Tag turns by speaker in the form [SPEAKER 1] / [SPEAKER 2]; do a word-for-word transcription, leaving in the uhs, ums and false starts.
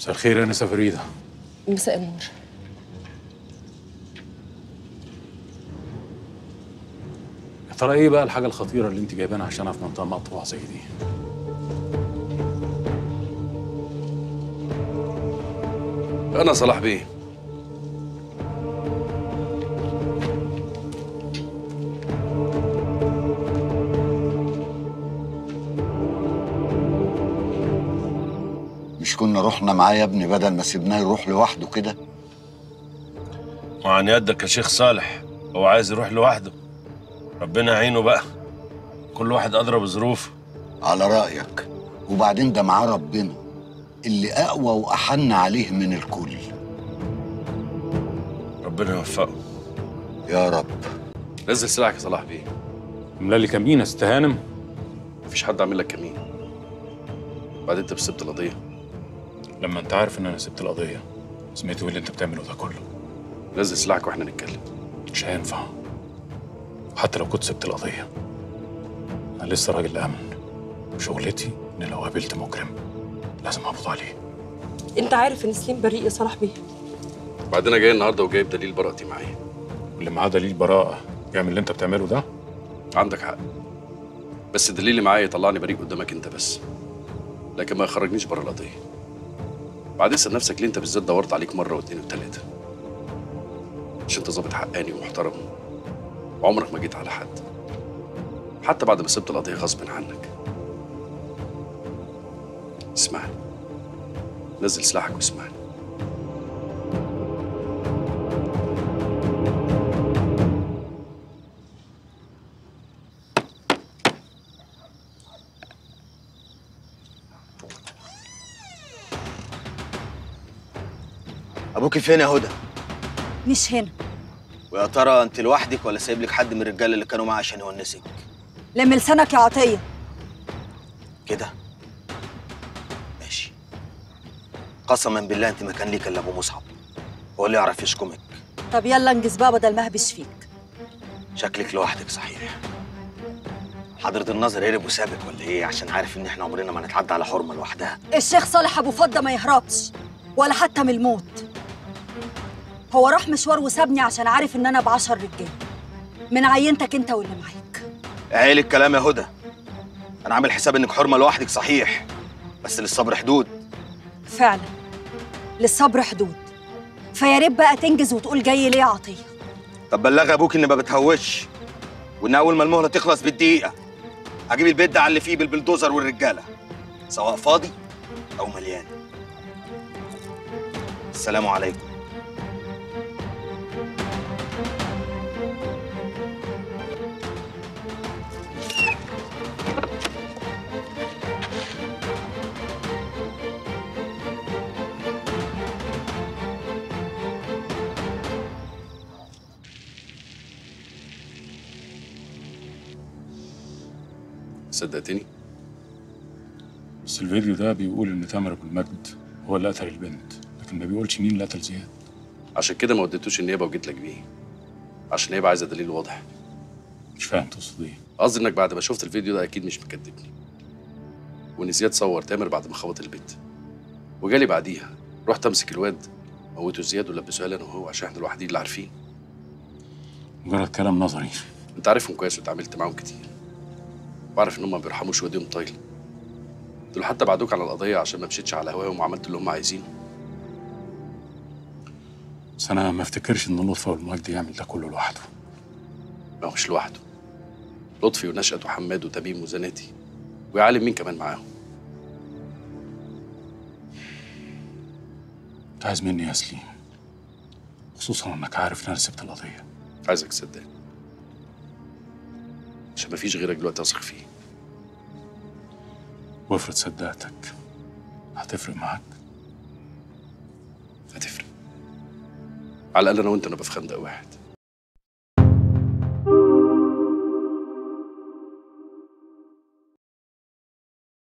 [SPEAKER 1] مساء الخير يا انسه فريده.
[SPEAKER 2] مساء النور.
[SPEAKER 1] يا ترى ايه بقى الحاجه الخطيره اللي انت جايبانها عشانها في منطقه مقطوعه زي دي؟
[SPEAKER 3] انا صلاح بيه.
[SPEAKER 4] مش كنا رحنا معاه يا ابني بدل ما سيبناه يروح لوحده كده؟
[SPEAKER 3] وعن يدك يا شيخ صالح، هو عايز يروح لوحده، ربنا يعينه بقى، كل واحد أدرى بظروفه.
[SPEAKER 4] على رأيك، وبعدين ده معاه ربنا اللي أقوى وأحن عليه من الكل.
[SPEAKER 3] ربنا يوفقه
[SPEAKER 4] يا رب.
[SPEAKER 3] نزل سلاحك يا صلاح بيه.
[SPEAKER 1] عامله لي كمين يا ست هانم؟
[SPEAKER 3] مفيش حد عامل لك كمين. بعدين انت سبت القضيه.
[SPEAKER 1] لما انت عارف ان انا سبت القضيه سمعت ايه اللي انت بتعمله ده كله؟
[SPEAKER 3] نزل سلاحك واحنا نتكلم.
[SPEAKER 1] مش هينفع، حتى لو كنت سبت القضيه انا لسه راجل امن، وشغلتي ان لو قابلت مجرم لازم اقبض عليه.
[SPEAKER 2] انت عارف ان سليم بريء يا صلاح بيه.
[SPEAKER 3] بعدين انا جاي النهارده وجايب دليل براءتي معايا.
[SPEAKER 1] واللي معاه دليل براءه يعمل اللي انت بتعمله ده؟
[SPEAKER 3] عندك حق، بس الدليل اللي معايا يطلعني بريء قدامك انت بس، لكن ما يخرجنيش بره القضيه. بعدين اسال نفسك ليه انت بالذات دورت عليك مره واثنين وثلاثه؟ مش انت ظابط حقاني ومحترم وعمرك ما جيت على حد، حتى بعد ما سبت القضيه غصب عنك. اسمعني، نزل سلاحك واسمعني.
[SPEAKER 5] ابوكي فين يا هدى؟
[SPEAKER 6] مش هنا.
[SPEAKER 5] ويا ترى انت لوحدك ولا سايب لك حد من الرجاله اللي كانوا معاه عشان يونسك؟
[SPEAKER 6] لم لسانك يا عطيه.
[SPEAKER 5] كده ماشي. قسما بالله انت ما كان ليك الا ابو مصعب، هو اللي يعرف يشكمك.
[SPEAKER 6] طب يلا انجز بقى بدل ما اهبش فيك.
[SPEAKER 5] شكلك لوحدك صحيح. حضرة الناظر هرب وسابك ولا ايه؟ عشان عارف ان احنا عمرنا ما نتعدى على حرمه لوحدها.
[SPEAKER 6] الشيخ صالح ابو فضه ما يهربش ولا حتى من الموت. هو راح مشوار وسابني عشان عارف ان انا بعشر رجاله من عينتك انت واللي معاك.
[SPEAKER 5] عيل الكلام يا هدى، انا عامل حساب انك حرمه لوحدك صحيح، بس للصبر حدود.
[SPEAKER 6] فعلا للصبر حدود، فيا ريت بقى تنجز وتقول جاي ليه يا عطيه.
[SPEAKER 5] طب بلغ ابوك اني ما بتهوش، وان اول ما المهله تخلص بالدقيقه هجيب البيت ده على اللي فيه بالبلدوزر والرجاله، سواء فاضي او مليان. السلام عليكم.
[SPEAKER 3] صدقتني؟
[SPEAKER 1] بس الفيديو ده بيقول ان تامر ابو المجد هو اللي قتل البنت، لكن ما بيقولش مين اللي قتل زياد.
[SPEAKER 3] عشان كده ما وديتوش النيابه وجيت لك بيه، عشان النيابه عايزه دليل واضح.
[SPEAKER 1] مش فاهم تقصد ايه؟
[SPEAKER 3] قصدي انك بعد ما شفت الفيديو ده اكيد مش مكدبني، وان زياد صور تامر بعد ما خبط البنت، وجالي بعديها رحت امسك الواد موته زياد ولبسوها لي انا وهو عشان احنا الوحيدين اللي عارفين.
[SPEAKER 1] مجرد كلام نظري.
[SPEAKER 3] انت عارفهم كويس واتعاملت معاهم كتير، وعارف ان هم ما بيرحموش وديهم طايله. دول حتى بعدوك على القضيه عشان ما مشيتش على هواهم وعملت اللي هم عايزينه.
[SPEAKER 1] بس انا ما افتكرش ان لطفي والمجد يعمل ده كله لوحده.
[SPEAKER 3] ما هو مش لوحده، لطفي ونشأت وحماد وتميم وزناتي ويا عالم مين كمان معاهم.
[SPEAKER 1] انت عايز مني يا سليم، خصوصا انك عارف ان انا سبت القضيه.
[SPEAKER 3] عايزك تصدقني عشان مفيش غيرك دلوقتي اثق فيه.
[SPEAKER 1] وافرض صدقتك هتفرق معاك؟
[SPEAKER 3] هتفرق، على الاقل انا وانت نبقى في خندق واحد.